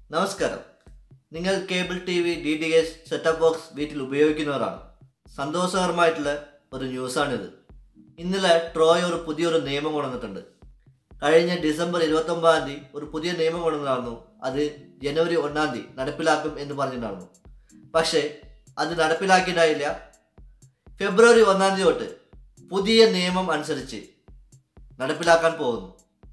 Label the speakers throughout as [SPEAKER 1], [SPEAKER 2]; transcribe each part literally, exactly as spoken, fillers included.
[SPEAKER 1] നമസ്കാരം. നിങ്ങൾ cable T V, D T H, setup box വീട്ടിൽ ഉപയോഗിക്കുന്നവരാണ്. സന്തോഷകരമായിട്ടുള്ള ഒരു ന്യൂസാണിത്. ഇന്നലെ ട്രോയ് ഒരു പുതിയൊരു നിയമം കൊണ്ടുവന്നിട്ടുണ്ട്. കഴിഞ്ഞ ഡിസംബർ ഇരുപത്തൊമ്പതാം തീയതി ഒരു പുതിയ നിയമം കൊണ്ടുവന്നിരുന്നു. അത് ജനുവരി ഒന്നാം തീയതി നടപ്പിലാക്കും എന്ന് പറഞ്ഞിട്ടുണ്ടായിരുന്നു. പക്ഷേ അത് നടപ്പിലാക്കിയിട്ടായില്ല. ഫെബ്രുവരി ഒന്നാം തീയതി തൊട്ട് പുതിയ നിയമം അനുസരിച്ച് നടപ്പിലാക്കാൻ പോകുന്നു.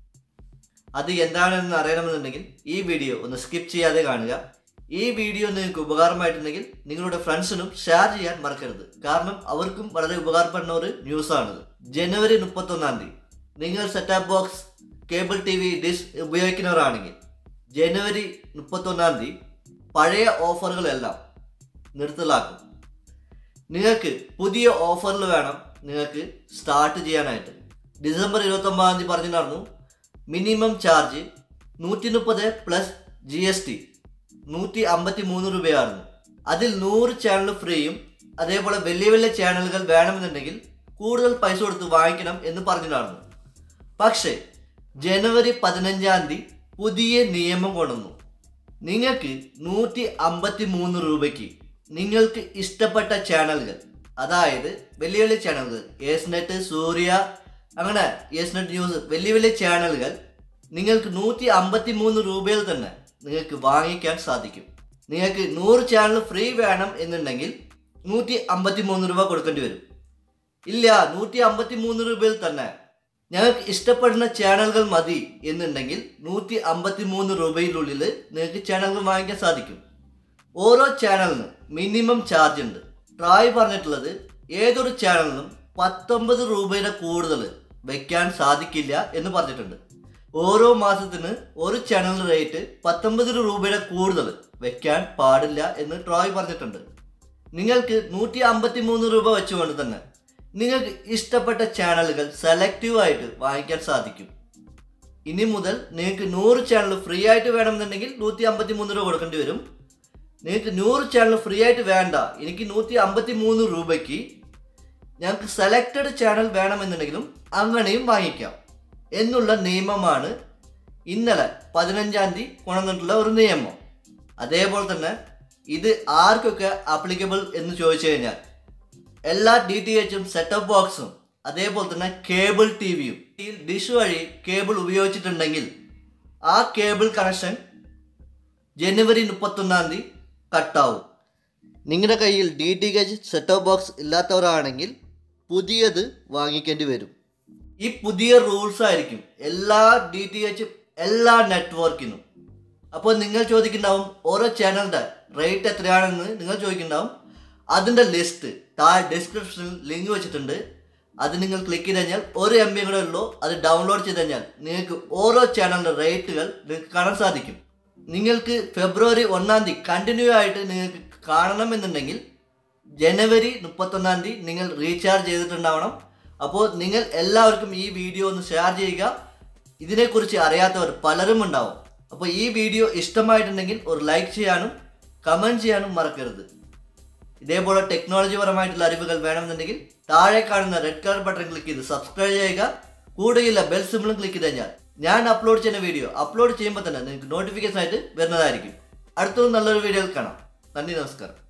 [SPEAKER 1] അത് എന്താണെന്ന് അറിയണമെന്നുണ്ടെങ്കിൽ ഈ വീഡിയോ ഒന്ന് സ്കിപ്പ് ചെയ്യാതെ കാണുക. ഈ വീഡിയോ നിങ്ങൾക്ക് ഉപകാരമായിട്ടുണ്ടെങ്കിൽ നിങ്ങളുടെ ഫ്രണ്ട്സിനും ഷെയർ ചെയ്യാൻ മറക്കരുത്. കാരണം അവർക്കും വളരെ ഉപകാരപ്പെടുന്ന ഒരു ന്യൂസാണിത്. ജനുവരി മുപ്പത്തൊന്നാം തീയതി നിങ്ങൾ setup box, cable T V, dish ഉപയോഗിക്കുന്നവരാണെങ്കിൽ ജനുവരി മുപ്പത്തൊന്നാം തീയതി പഴയ ഓഫറുകളെല്ലാം നിർത്തലാക്കും. നിങ്ങൾക്ക് പുതിയ ഓഫറിൽ വേണം നിങ്ങൾക്ക് സ്റ്റാർട്ട് ചെയ്യാനായിട്ട്. ഡിസംബർ ഇരുപത്തൊമ്പതാം തീയതി പറഞ്ഞിട്ടുണ്ടായിരുന്നു മിനിമം ചാർജ് നൂറ്റി മുപ്പത് പ്ലസ് ജി എസ് ടി നൂറ്റി അമ്പത്തി മൂന്ന് രൂപയായിരുന്നു. അതിൽ നൂറ് ചാനൽ ഫ്രീയും അതേപോലെ വലിയ വലിയ ചാനലുകൾ വേണമെന്നുണ്ടെങ്കിൽ കൂടുതൽ പൈസ കൊടുത്ത് വാങ്ങിക്കണം എന്ന് പറഞ്ഞിട്ടുണ്ടായിരുന്നു. പക്ഷേ ജനുവരി പതിനഞ്ചാം തീയതി പുതിയ നിയമം കൊണ്ടുവന്നു. നിങ്ങൾക്ക് നൂറ്റി അമ്പത്തി മൂന്ന് രൂപയ്ക്ക് നിങ്ങൾക്ക് ഇഷ്ടപ്പെട്ട ചാനലുകൾ, അതായത് വലിയ വലിയ ചാനലുകൾ, ഏസ്നെറ്റ്, സൂര്യ, അങ്ങനെ ഏസ്നെറ്റ് ന്യൂസ്, വലിയ വലിയ ചാനലുകൾ നിങ്ങൾക്ക് നൂറ്റി അമ്പത്തി മൂന്ന് രൂപയിൽ തന്നെ നിങ്ങൾക്ക് വാങ്ങിക്കാൻ സാധിക്കും. നിങ്ങൾക്ക് നൂറ് ചാനൽ ഫ്രീ വേണം എന്നുണ്ടെങ്കിൽ നൂറ്റി അമ്പത്തി മൂന്ന് രൂപ കൊടുക്കേണ്ടി വരും. ഇല്ല, നൂറ്റി അമ്പത്തി മൂന്ന് രൂപയിൽ തന്നെ ഞങ്ങൾക്ക് ഇഷ്ടപ്പെടുന്ന ചാനലുകൾ മതി എന്നുണ്ടെങ്കിൽ നൂറ്റി അമ്പത്തി മൂന്ന് രൂപയിലുള്ളിൽ നിങ്ങൾക്ക് ചാനലുകൾ വാങ്ങിക്കാൻ സാധിക്കും. ഓരോ ചാനലിനും മിനിമം ചാർജ് ഉണ്ട്. ട്രായ് പറഞ്ഞിട്ടുള്ളത് ഏതൊരു ചാനലിനും പത്തൊമ്പത് രൂപയുടെ കൂടുതൽ വയ്ക്കാൻ സാധിക്കില്ല എന്ന് പറഞ്ഞിട്ടുണ്ട്. ഓരോ മാസത്തിന് ഒരു ചാനൽ റേറ്റ് പത്തൊമ്പത് രൂപയുടെ കൂടുതൽ വയ്ക്കാൻ പാടില്ല എന്ന് ട്രോയ് പറഞ്ഞിട്ടുണ്ട്. നിങ്ങൾക്ക് നൂറ്റി അമ്പത്തി മൂന്ന് രൂപ വെച്ചുകൊണ്ട് തന്നെ നിങ്ങൾക്ക് ഇഷ്ടപ്പെട്ട ചാനലുകൾ സെലക്റ്റീവായിട്ട് വാങ്ങിക്കാൻ സാധിക്കും. ഇനി മുതൽ നിങ്ങൾക്ക് നൂറ് ചാനൽ ഫ്രീ ആയിട്ട് വേണമെന്നുണ്ടെങ്കിൽ നൂറ്റി അമ്പത്തി മൂന്ന് രൂപ കൊടുക്കേണ്ടി വരും. നിങ്ങൾക്ക് നൂറ് ചാനൽ ഫ്രീ ആയിട്ട് വേണ്ട, എനിക്ക് നൂറ്റി അമ്പത്തി മൂന്ന് രൂപയ്ക്ക് ഞങ്ങൾക്ക് സെലക്റ്റഡ് ചാനൽ വേണമെന്നുണ്ടെങ്കിലും അങ്ങനെയും വാങ്ങിക്കാം എന്നുള്ള നിയമമാണ് ഇന്നലെ പതിനഞ്ചാം തീയതി കൊണ്ടുവന്നിട്ടുള്ള ഒരു നിയമം. അതേപോലെ തന്നെ ഇത് ആർക്കൊക്കെ ആപ്ലിക്കബിൾ എന്ന് ചോദിച്ചു കഴിഞ്ഞാൽ എല്ലാ ഡി ടി എച്ചും, സെറ്റപ്പ് ബോക്സും, അതേപോലെ തന്നെ കേബിൾ ടി വിയും ഡിഷ് വഴി കേബിൾ ഉപയോഗിച്ചിട്ടുണ്ടെങ്കിൽ ആ കേബിൾ കണക്ഷൻ ജനുവരി മുപ്പത്തൊന്നാം തീയതി കട്ടാവും. നിങ്ങളുടെ കയ്യിൽ D T H, setup box ഇല്ലാത്തവരാണെങ്കിൽ പുതിയത് വാങ്ങിക്കേണ്ടി വരും. ഈ പുതിയ റൂൾസ് ആയിരിക്കും എല്ലാ ഡി ടി എച്ചും എല്ലാ നെറ്റ്വർക്കിനും. അപ്പോൾ നിങ്ങൾ ചോദിക്കുന്നുണ്ടാവും ഓരോ ചാനലിൻ്റെ റേറ്റ് എത്രയാണെന്ന് നിങ്ങൾ ചോദിക്കുന്നുണ്ടാവും. അതിൻ്റെ ലിസ്റ്റ് താഴെ ഡിസ്ക്രിപ്ഷനിൽ ലിങ്ക് വെച്ചിട്ടുണ്ട്. അത് നിങ്ങൾ ക്ലിക്ക് ചെയ്ത് കഴിഞ്ഞാൽ ഒരു എം ബി കൂടെ ഉള്ളൂ. അത് ഡൗൺലോഡ് ചെയ്ത് കഴിഞ്ഞാൽ നിങ്ങൾക്ക് ഓരോ ചാനലിൻ്റെ റേറ്റുകൾ നിങ്ങൾക്ക് കാണാൻ സാധിക്കും. നിങ്ങൾക്ക് ഫെബ്രുവരി ഒന്നാം തീയതി കണ്ടിന്യൂ ആയിട്ട് നിങ്ങൾക്ക് കാണണമെന്നുണ്ടെങ്കിൽ ജനുവരി മുപ്പത്തൊന്നാം തീയതി നിങ്ങൾ റീചാർജ് ചെയ്തിട്ടുണ്ടാവണം. അപ്പോൾ നിങ്ങൾ എല്ലാവർക്കും ഈ വീഡിയോ ഒന്ന് ഷെയർ ചെയ്യുക. ഇതിനെക്കുറിച്ച് അറിയാത്തവർ പലരും ഉണ്ടാവും. അപ്പോൾ ഈ വീഡിയോ ഇഷ്ടമായിട്ടുണ്ടെങ്കിൽ ഒരു ലൈക്ക് ചെയ്യാനും കമൻറ്റ് ചെയ്യാനും മറക്കരുത്. ഇതേപോലെ ടെക്നോളജി പരമായിട്ടുള്ള അറിവുകൾ വേണമെന്നുണ്ടെങ്കിൽ താഴെ കാണുന്ന റെഡ് കളർ ബട്ടൺ ക്ലിക്ക് ചെയ്ത് സബ്സ്ക്രൈബ് ചെയ്യുക. കൂടെയുള്ള ബെൽ സിംബിളും ക്ലിക്ക് ചെയ്ത് കഴിഞ്ഞാൽ ഞാൻ അപ്ലോഡ് ചെയ്യുന്ന വീഡിയോ അപ്ലോഡ് ചെയ്യുമ്പോൾ തന്നെ നിങ്ങൾക്ക് നോട്ടിഫിക്കേഷൻ ആയിട്ട് വരുന്നതായിരിക്കും. അടുത്തൊരു നല്ലൊരു വീഡിയോയിൽ കാണാം. നന്ദി, നമസ്കാരം.